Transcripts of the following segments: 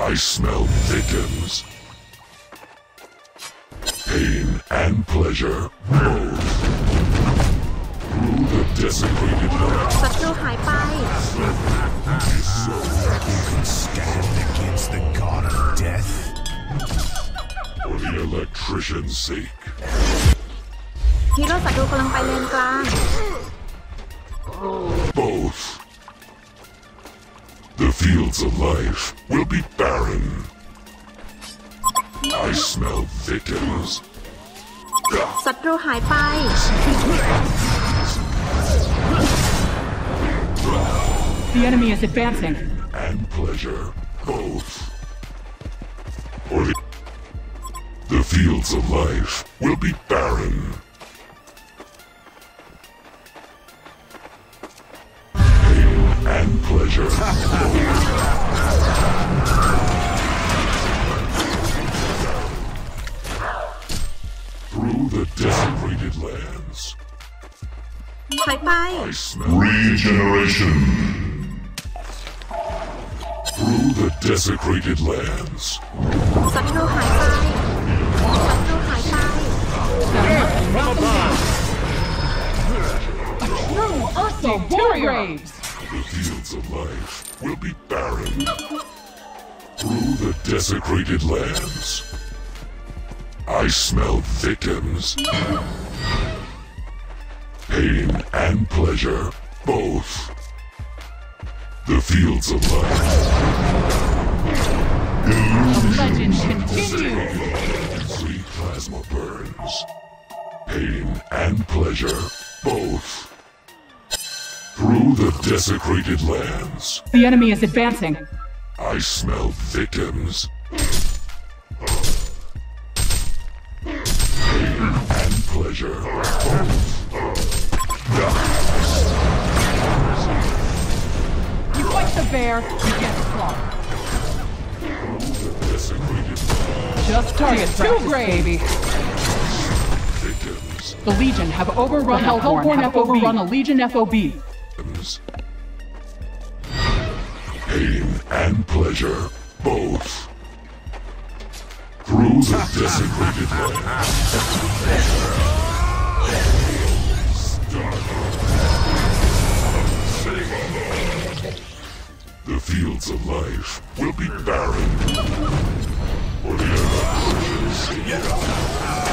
I smell victims. Pain and pleasure, both. Through the desecrated land. ศัตรูหายไป You can stand against the god of death. For the electrician's sake. ฮีโร่ศัตรูกำลังไปเลนกลาง Both. The fields of life will be barren. I smell victims. ศัตรูหายไป The enemy is advancing. And pleasure, both. Or the fields of life will be barren. Pain and pleasure, through the desecrated lands. ถอยไป I smell Regeneration. through the desecrated lands. ศัตรูหายไป ศัตรูหายไป Two graves. The fields of life will be barren. Through the desecrated lands. I smell victims. Pain and pleasure, both. The fields of life. Legend continues. Free plasma burns. Pain and pleasure, both. Through the desecrated lands. The enemy is advancing. I smell victims. Pain and pleasure, both. You fight the bear, you get slaughtered. Desecrated Just target two graves, baby. victims. The Legion have overrun the Hellborn have overrun a Legion FOB. Pain and pleasure, both. Through the desecrated land. The fields of life will be barren. For the electricians.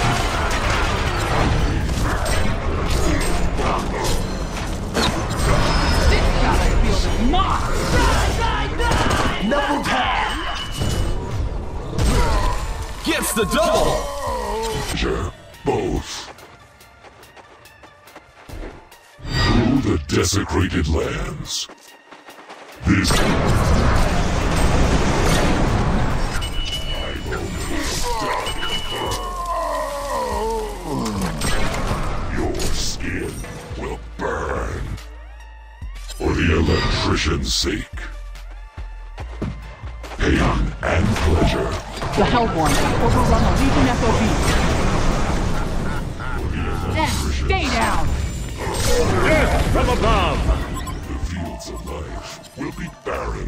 This battlefield is mine! Knuckle tap! Gets the double! Pleasure, both. Through the desecrated lands. This I've only started. Your skin will burn. For the electrician's sake. Pain and pleasure. The Hellborn have overrun a Legion FOB. For the And electrician's stay down! Death from above! The fields of life will be barren.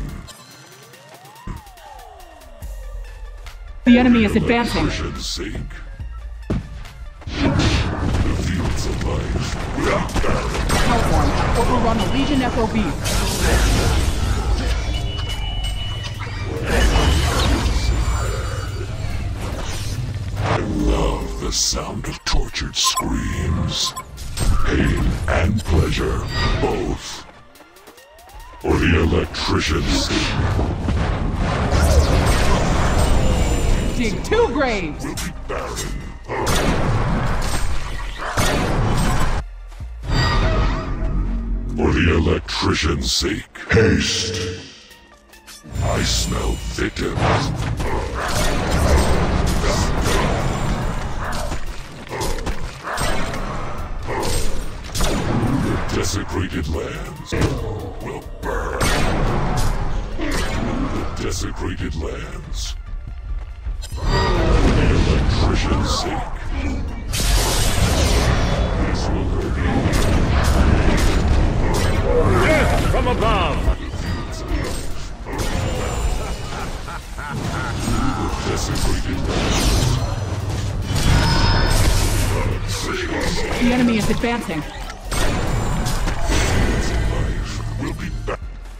The enemy is advancing. For the sake. The fields of life will be barren. The Hellborn have overrun a Legion FOB. I love the sound of tortured screams. Pain and pleasure, both. For the electricians Dig two graves! will be barren. For the electrician's sake. Haste. I smell victims. The desecrated lands will burn. The desecrated lands. For the electrician's sake. This will hurt Death from above! you. The enemy is advancing. Life will be back.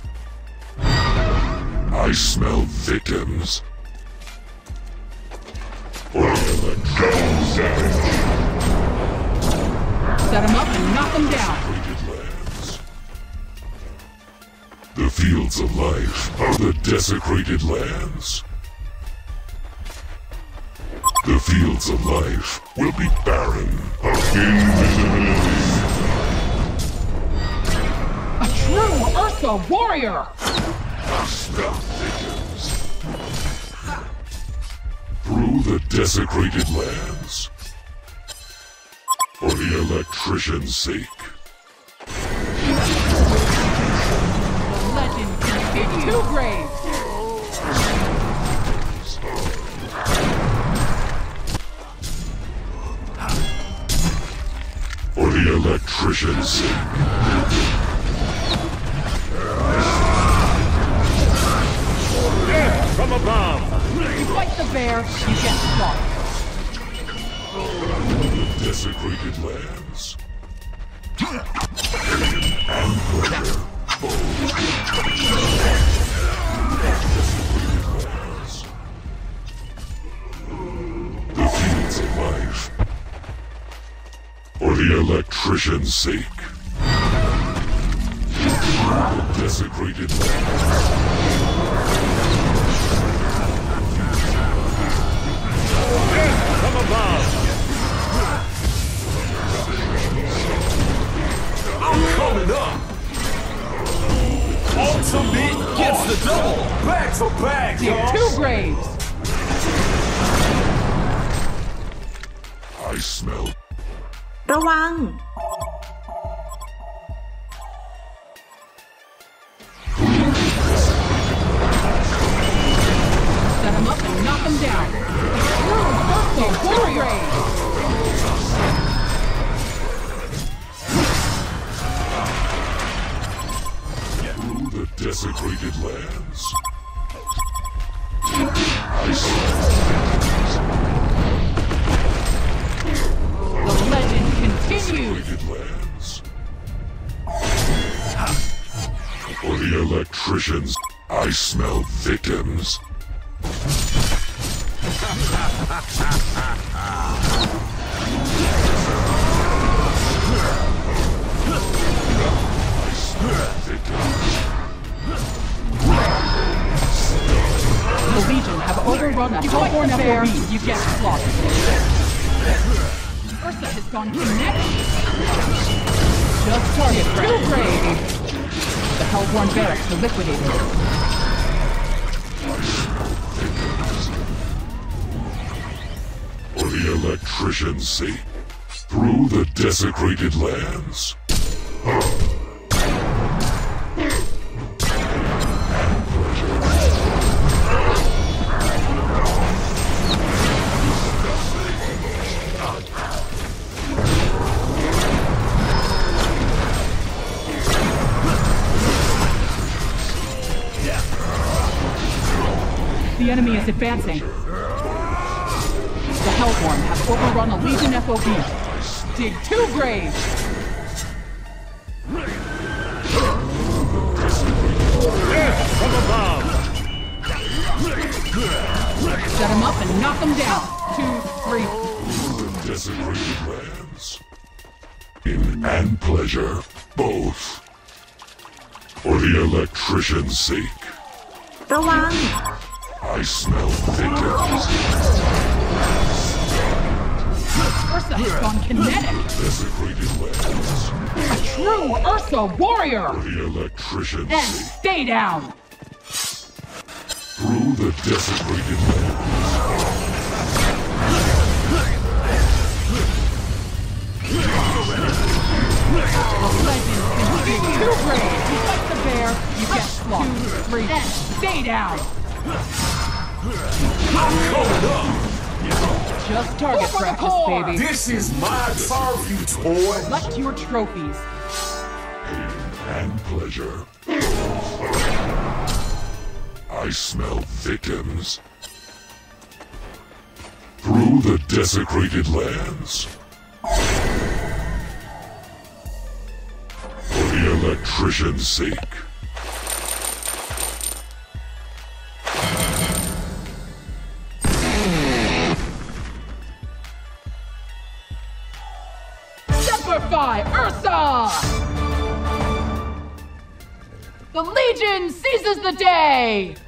I smell victims. Set him up and knock him down. Lands. The fields of life are the desecrated lands. The fields of life will be barren of invisibility. A true Ursa warrior! Smell victims. Through the desecrated lands. For the electrician's sake. The legend continues. Two graves! For the electrician's sake. Death from above. You fight the bear, you get slaughtered. Desecrated lands. And pleasure. The fields of life. For the electrician's sake. The desecrated lands. Death from above. I'm coming up. Ultimate gets the double. Back to back, y'all. Two graves! I smell ระวัง Set him up and knock him down. True Ursa warrior! through the desecrated lands. The legend continues. Desecrated lands. For the electricians, I smell victims. The Legion have overrun a Hellborn FOB. You get slaughtered. Ursa has gone kinetic. Just target two graves. The Hellborn barracks are liquidated. For the electrician's sake, through the desecrated lands. The enemy is advancing. The Hellborn have overrun a Legion FOB. Dig two graves. Death from above. Set him up and knock him down. 2, 3. Desecrated lands. In and pleasure, both. For the electrician's sake, ระวัง I smell victims. Ursa has gone kinetic. Desecrated lands. A true Ursa warrior. For the electrician's And sake, stay down. through the desecrated lands. The legend continues. Two graves. You fight the bear, you get slaughtered. 2, 3. And stay down. Just target practice, baby. This is my trophy, toy. Collect your trophies. Pain and pleasure. I smell victims. Through the desecrated lands. electrician's sake. Semperfi Ursa! The Legion seizes the day!